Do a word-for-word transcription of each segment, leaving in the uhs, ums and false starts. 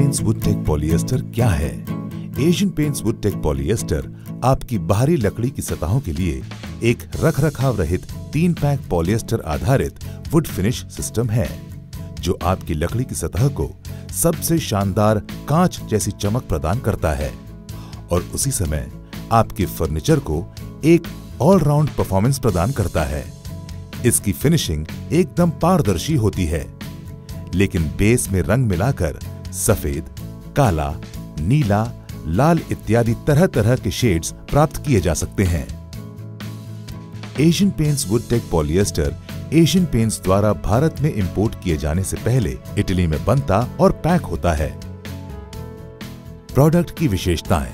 Paints Woodtech polyester क्या है? Asian Paints Woodtech polyester आपकी बाहरी लकड़ी की सतहों के लिए एक रखरखाव रहित तीन पैक पॉलिएस्टर आधारित वुड फिनिश सिस्टम है, जो आपकी लकड़ी की सतह को सबसे शानदार कांच जैसी चमक प्रदान करता है और उसी समय आपके फर्नीचर को एक ऑलराउंड परफॉर्मेंस प्रदान करता है। इसकी फिनिशिंग एकदम पारदर्शी होती है, लेकिन बेस में रंग मिलाकर सफेद, काला, नीला, लाल इत्यादि तरह तरह के शेड्स प्राप्त किए जा सकते हैं। Asian Paints Woodtech polyester Asian Paints द्वारा भारत में इंपोर्ट किए जाने से पहले इटली में बनता और पैक होता है। प्रोडक्ट की विशेषताएं: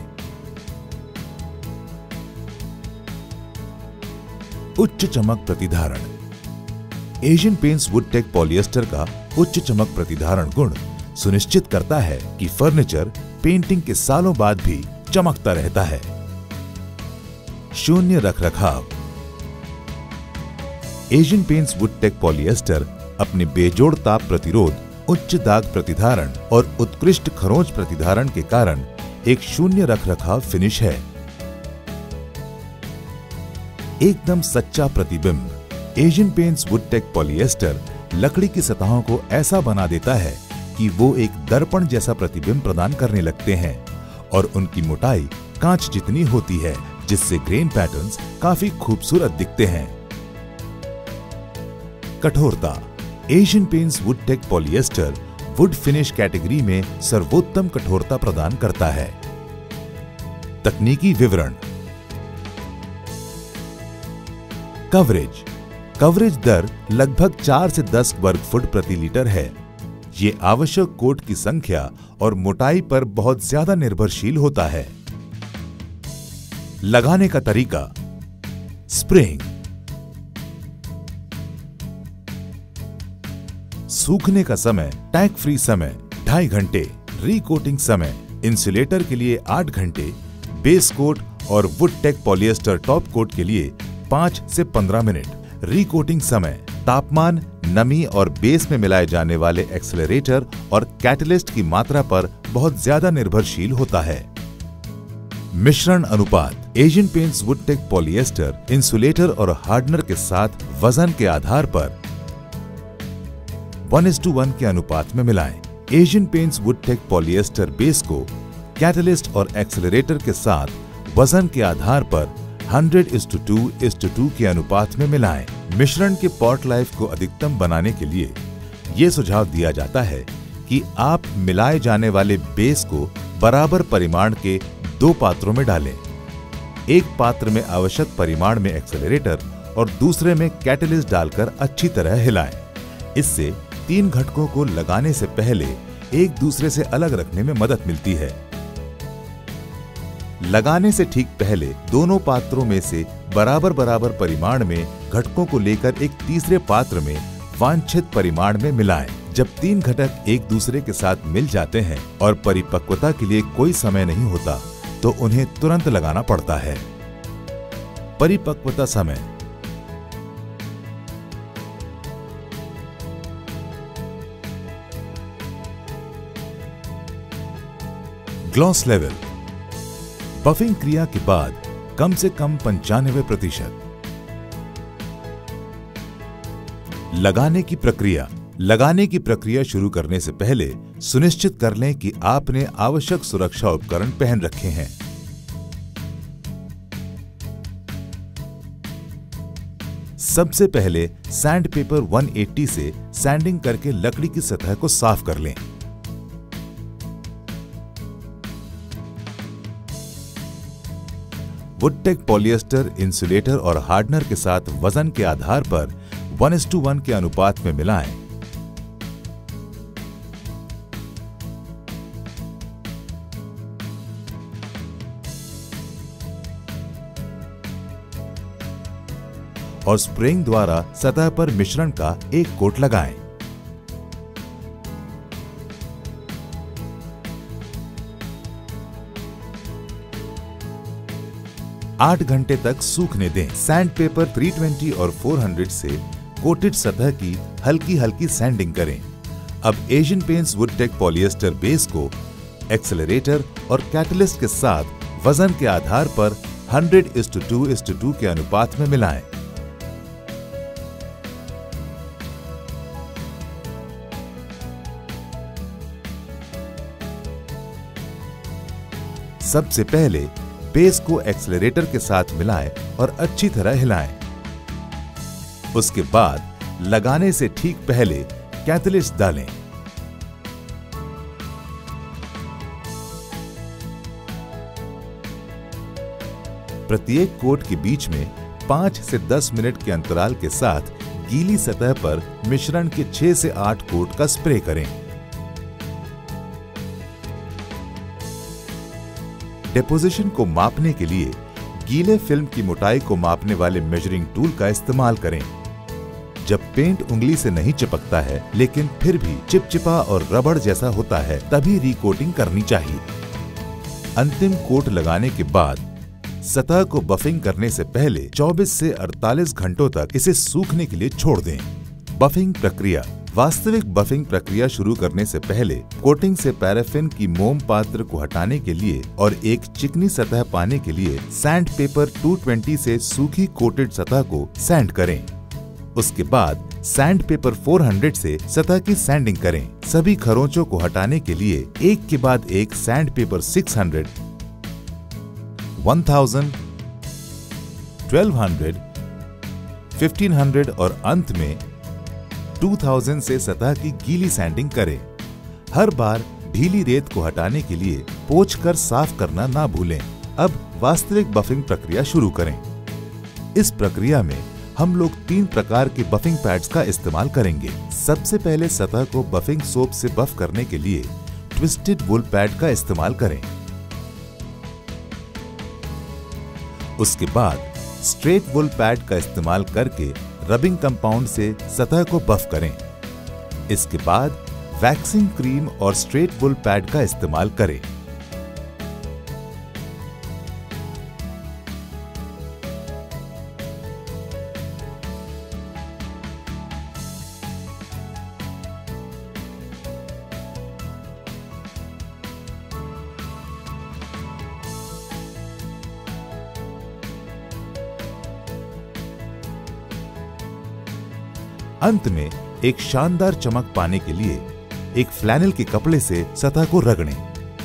उच्च चमक प्रतिधारण। Asian Paints Woodtech polyester का उच्च चमक प्रतिधारण गुण सुनिश्चित करता है कि फर्नीचर पेंटिंग के सालों बाद भी चमकता रहता है। शून्य रखरखाव। Asian Paints Woodtech polyester अपने बेजोड़ ताप प्रतिरोध, उच्च दाग प्रतिधारण और उत्कृष्ट खरोंच प्रतिधारण के कारण एक शून्य रखरखाव फिनिश है। एकदम सच्चा प्रतिबिंब। Asian Paints Woodtech polyester लकड़ी की सतहों को ऐसा बना देता है कि वो एक दर्पण जैसा प्रतिबिंब प्रदान करने लगते हैं और उनकी मोटाई कांच जितनी होती है, जिससे ग्रेन पैटर्न्स काफी खूबसूरत दिखते हैं। कठोरता। Asian Paints Woodtech polyester wood finish category में सर्वोत्तम कठोरता प्रदान करता है। तकनीकी विवरण। कवरेज। कवरेज दर लगभग चार से दस वर्ग फुट प्रति लीटर है। ये आवश्यक कोट की संख्या और मोटाई पर बहुत ज्यादा निर्भरशील होता है। लगाने का तरीका। स्प्रेइंग। सूखने का समय। टैग फ्री समय ढाई घंटे, रीकोटिंग समय इंसुलेटर के लिए आठ घंटे, बेस कोट और Woodtech polyester top coat के लिए पाँच से पंद्रह मिनट। रीकोटिंग समय तापमान, नमी और बेस में मिलाए जाने वाले एक्सेलरेटर और कैटलिस्ट की मात्रा पर बहुत ज्यादा निर्भरशील होता है। मिश्रण अनुपात। Asian Paints Woodtech polyester insulator और हार्डनर के साथ वजन के आधार पर वन इस टू वन के अनुपात में मिलाएं। Asian Paints Woodtech polyester base को कैटलिस्ट और एक्सेलरेटर के साथ वजन के आधार पर hundred is to two is to two के अनुपात में मिलाएं। मिश्रण के पॉट लाइफ को अधिकतम बनाने के लिए ये सुझाव दिया जाता है कि आप मिलाए जाने वाले बेस को बराबर परिमाण के दो पात्रों में डालें। एक पात्र में आवश्यक परिमाण में एक्सेलरेटर और दूसरे में कैटलिस्ट डालकर अच्छी तरह हिलाएं। इससे तीन घटकों को लगाने से पहले एक दूसरे से अलग रखने में मदद मिलती है। लगाने से ठीक पहले दोनों पात्रों में से बराबर बराबर परिमाण में घटकों को लेकर एक तीसरे पात्र में वांछित परिमाण में मिलाएं। जब तीन घटक एक दूसरे के साथ मिल जाते हैं और परिपक्वता के लिए कोई समय नहीं होता, तो उन्हें तुरंत लगाना पड़ता है। परिपक्वता समय। Gloss level. बफिंग क्रिया के बाद कम से कम पंचानवे प्रतिशत। लगाने की प्रक्रिया। लगाने की प्रक्रिया शुरू करने से पहले सुनिश्चित कर लें कि आपने आवश्यक सुरक्षा उपकरण पहन रखे हैं। सबसे पहले सैंड पेपर वन एटी से सैंडिंग करके लकड़ी की सतह को साफ कर लें। वुड टेक पॉलिएस्टर इंसुलेटर और हार्डनर के साथ वजन के आधार पर वन इस टू वन के अनुपात में मिलाएं। और स्प्रेइंग द्वारा सतह पर मिश्रण का एक कोट लगाएं। आठ घंटे तक सूखने दें। सैंड पेपर तीन सौ बीस और चार सौ से कोटेड सतह की हल्की हल्की सैंडिंग करें। अब Asian Paints Woodtech polyester base को एक्सेलरेटर और कैटलिस्ट के साथ वजन के आधार पर hundred is to two is to two के अनुपात में मिलाएं। सबसे पहले बेस को एक्सेलरेटर के साथ मिलाएं और अच्छी तरह हिलाएं। उसके बाद लगाने से ठीक पहले कैटलिस्ट डालें। प्रत्येक कोट के बीच में पाँच से दस मिनट के अंतराल के साथ गीली सतह पर मिश्रण के छह से आठ कोट का स्प्रे करें। डेपोजिशन को मापने के लिए गीले फिल्म की मोटाई को मापने वाले मेजरिंग टूल का इस्तेमाल करें। जब पेंट उंगली से नहीं चिपकता है लेकिन फिर भी चिपचिपा और रबड़ जैसा होता है, तभी रिकोटिंग करनी चाहिए। अंतिम कोट लगाने के बाद सतह को बफिंग करने से पहले चौबीस से अड़तालीस घंटों तक इसे सूखने के लिए छोड़ दें। बफिंग प्रक्रिया। वास्तविक बफिंग प्रक्रिया शुरू करने से पहले कोटिंग से पैराफिन की मोम पात्र को हटाने के लिए और एक चिकनी सतह पाने के लिए सैंड पेपर दो सौ बीस से सूखी कोटेड सतह को सैंड करें। उसके बाद सैंड पेपर चार सौ से सतह की सैंडिंग करें। सभी खरोंचों को हटाने के लिए एक के बाद एक सैंड पेपर छह सौ, हजार, बारह सौ, पंद्रह सौ और अंत में दो हज़ार से सतह की गीली सैंडिंग करें। हर बार ढीली रेत को हटाने के लिए पोंछकर साफ करना ना भूलें। अब वास्तविक बफिंग प्रक्रिया शुरू करें। इस प्रक्रिया में हम लोग तीन प्रकार के बफिंग पैड्स का इस्तेमाल करेंगे। सबसे पहले सतह को बफिंग सोप से बफ करने के लिए ट्विस्टेड वुल पैड का इस्तेमाल करें। उसके बाद स्ट्रेट वुल पैड का इस्तेमाल करके रबिंग कंपाउंड से सतह को बफ करें। इसके बाद वैक्सिंग क्रीम और स्ट्रेट वुल पैड का इस्तेमाल करें। अंत में एक शानदार चमक पाने के लिए एक फ्लैनेल के कपड़े से सतह को रगड़ें।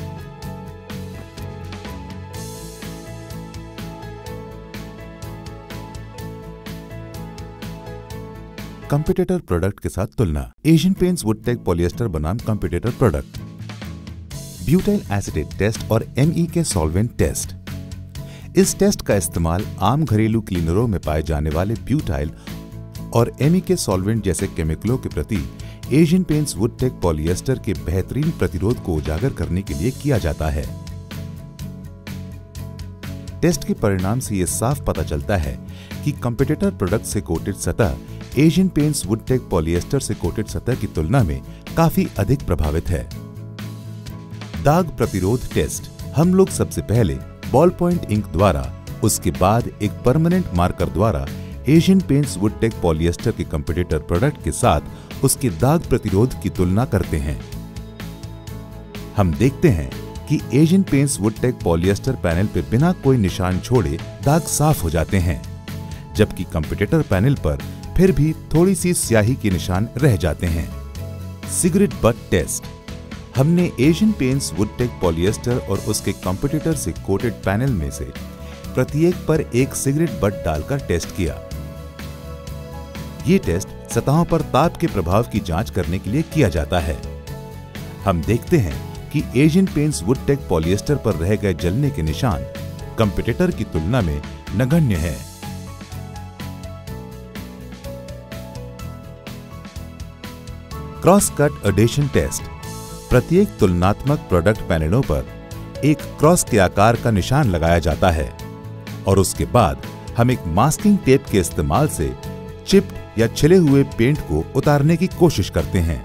कंपटीटर प्रोडक्ट के साथ तुलना। एशियन पेंट्स वुडटेक पॉलिएस्टर बनाम competitor product. Butyl acetate test और एमई के सॉल्वेंट टेस्ट। इस टेस्ट का इस्तेमाल आम घरेलू क्लीनरों में पाए जाने वाले ब्यूटाइल और एमई के सॉल्वेंट जैसे केमिकलों के प्रति एशियन पेंट्स वुडटेक पॉलिएस्टर के बेहतरीन प्रतिरोध को उजागर करने के लिए किया जाता है। टेस्ट के परिणाम से यह साफ पता चलता है कि कंपटीटर प्रोडक्ट से कोटेड सतह एशियन पेंट्स वुडटेक पॉलिएस्टर से कोटेड सतह की तुलना में काफी अधिक प्रभावित है। दाग प्रतिरोध टेस्ट। हम लोग सबसे पहले बॉल पॉइंट इंक द्वारा, उसके बाद एक परमानेंट मार्कर द्वारा एशियन पेंट्स वुडटेक पॉलिएस्टर के कंपटीटर प्रोडक्ट के साथ उसके दाग प्रतिरोध की तुलना करते हैं। हम देखते हैं कि Asian Paints Woodtech polyester panel पर बिना कोई निशान छोड़े दाग साफ हो जाते हैं, जबकि कंपटीटर पैनल पर फिर भी थोड़ी सी स्याही के निशान रह जाते हैं। Cigarette butt test. हमने एशियन पेंट्स वुडटेक पॉलिएस्टर और उसके कंपटीटर से कोटेड पैनल में से प्रत्येक पर एक सिगरेट बट डालकर टेस्ट किया। ये टेस्ट सतहों पर ताप के प्रभाव की जांच करने के लिए किया जाता है। हम देखते हैं कि एशियन पेंट्स वुडटेक पॉलिएस्टर पर रह गए जलने के निशान कंपटीटर की तुलना में नगण्य है। Cross cut adhesion test. प्रत्येक तुलनात्मक प्रोडक्ट पैनलों पर एक क्रॉस के आकार का निशान लगाया जाता है और उसके बाद हम एक मास्किंग टेप के इस्तेमाल से चिप्ड या छिले हुए पेंट को उतारने की कोशिश करते हैं।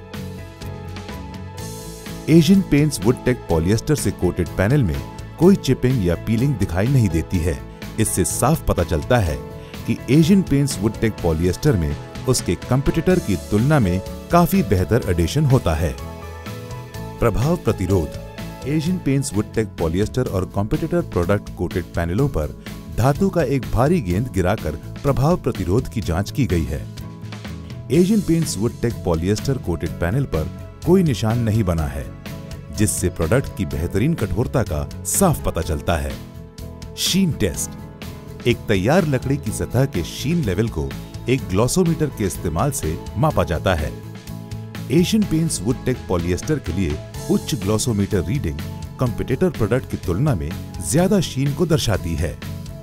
एशियन पेंट्स वुडटेक पॉलिएस्टर से कोटेड पैनल में कोई चिपिंग या पीलिंग दिखाई नहीं देती है। इससे साफ पता चलता है कि एशियन पेंट्स वुडटेक पॉलिएस्टर में उसके कंपटीटर की तुलना में काफी बेहतर एडिशन होता है। प्रभाव प्रतिरोध। एशियन पेंट्स वुडटेक पॉलिएस्टर और कॉम्पिटिटर प्रोडक्ट कोटेड पैनलों पर धातु का एक भारी गेंद गिराकर प्रभाव प्रतिरोध की जांच की गई है। Asian Paints Woodtech polyester coated panel पर कोई निशान नहीं बना है, जिससे प्रोडक्ट की बेहतरीन कठोरता का साफ पता चलता है। Sheen test. एक तैयार लकड़ी की सतह के शीन लेवल को एक ग्लॉसोमीटर के इस्तेमाल से मापा जाता है। एशियन पेंट्स वुडटेक पॉलिएस्टर के लिए उच्च ग्लॉसोमीटर रीडिंग कॉम्पिटिटर प्रोडक्ट की तुलना में ज्यादा शीन को दर्शाती है।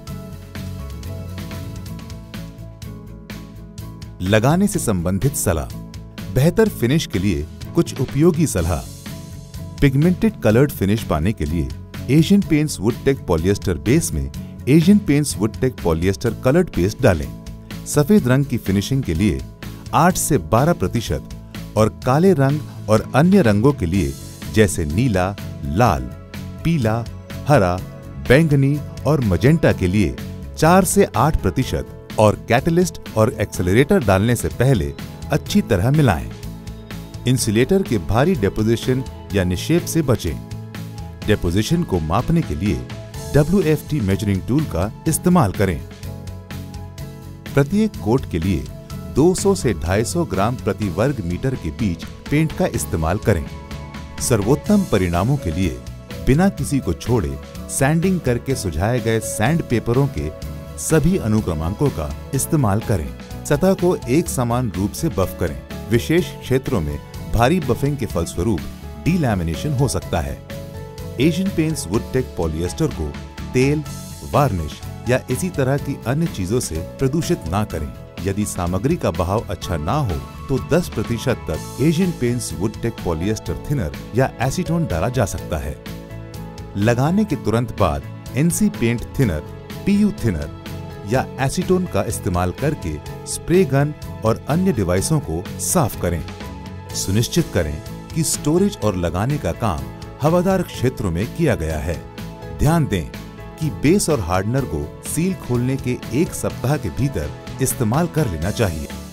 लगाने से संबंधित सलाह। बेहतर फिनिश के लिए कुछ उपयोगी सलाह। पिगमेंटेड कलर्ड फिनिश पाने के लिए Asian Paints Woodtech polyester base में Asian Paints Woodtech polyester coloured paste डालें। सफेद रंग की फिनिशिंग के लिए आठ से बारह प्रतिशत और काले रंग और अन्य रंगों के लिए जैसे नीला, लाल, पीला, हरा, बैंगनी और मजेंटा के लिए चार से आठ प्रतिशत और कैटलिस्ट और एक्सेलरेटर डालने से पहले अच्छी तरह मिलाएं। इंसुलेटर के भारी डेपोजिशन या निक्षेप से बचें। डेपोजिशन को मापने के लिए W F T measuring tool का इस्तेमाल करें। प्रत्येक कोट के लिए दो सौ से ढाई सौ ग्राम प्रति वर्ग मीटर के बीच पेंट का इस्तेमाल करें। सर्वोत्तम परिणामों के लिए बिना किसी को छोड़े सैंडिंग करके सुझाए गए सैंड पेपरों के सभी अनुक्रमांकों का इस्तेमाल करें। सतह को एक समान रूप से बफ करें। विशेष क्षेत्रों में भारी बफिंग के फलस्वरूप डीलैमिनेशन हो सकता है। एशियन पेंट्स वुडटेक पॉलिएस्टर को तेल, वार्निश या इसी तरह की अन्य चीजों से प्रदूषित ना करें। यदि सामग्री का बहाव अच्छा ना हो तो दस प्रतिशत तक Asian Paints Woodtech polyester thinner या एसीटोन डाला जा सकता है। लगाने के तुरंत बाद NC paint thinner, PU thinner या एसीटोन का इस्तेमाल करके स्प्रे गन और अन्य डिवाइसों को साफ करें। सुनिश्चित करें कि स्टोरेज और लगाने का काम हवादार क्षेत्रों में किया गया है। ध्यान दें कि बेस और हार्डनर को सील खोलने के एक सप्ताह के भीतर इस्तेमाल कर लेना चाहिए।